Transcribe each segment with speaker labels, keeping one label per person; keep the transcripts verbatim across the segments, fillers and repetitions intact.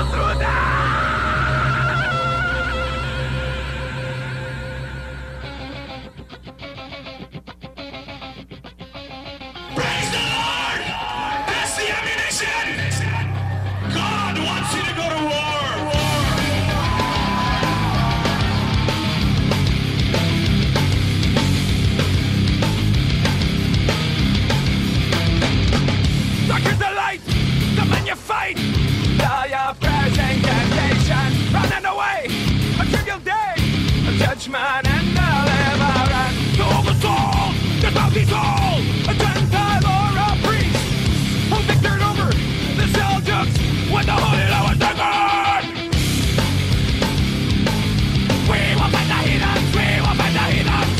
Speaker 1: Judgment and deliverance to the soul, the bounty soul, a Gentile or a priest who victored over the Seljuks with the holy Lower Dragon. We will fight the heathens, we will fight the heathens.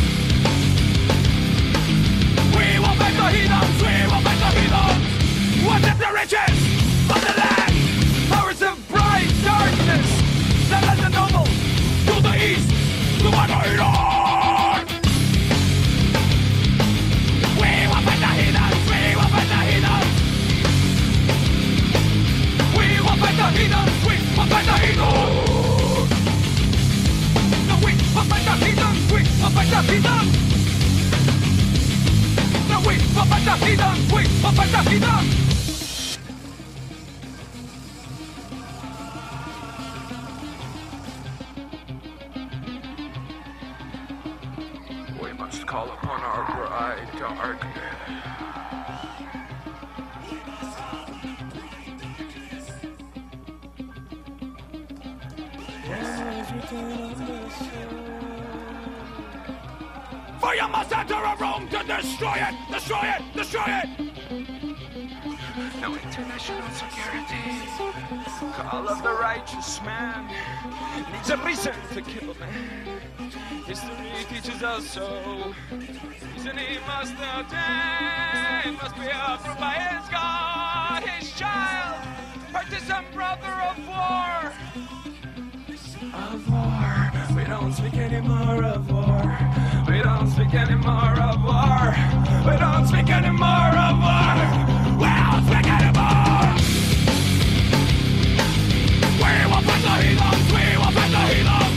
Speaker 1: We will fight the heathens, we will fight the heathens. What if the riches of the land, powers of bright darkness, that led the noble to the east? We will fight the heathens! We will fight the heathens! We will fight the heathens! We will fight the heathens! We will fight the heathens! No, we will fight the heathens! We will fight the heathens! No, we will fight the heathens! We will fight the heathens! Call upon our bride, darkness. For you must enter a Rome to destroy it, destroy it, destroy it. No international security. Call of the righteous man needs a reason to kill a man. History teaches us so. Reason he must attain, must be approved by his God, his child, partisan brother of war. Of war. We don't speak anymore of war. We don't speak anymore of war. We don't speak anymore of war. We don't speak anymore. We will fight the heathens. We will fight the heathens.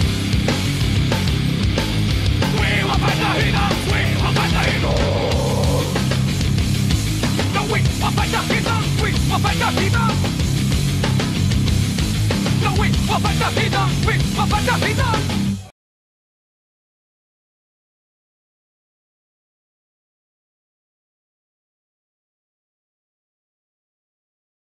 Speaker 1: We will fight the heathens! We will fight the heathens! No, we will fight the heathens! We will fight the heathens! No, we will fight the heathens! We will fight the heathens!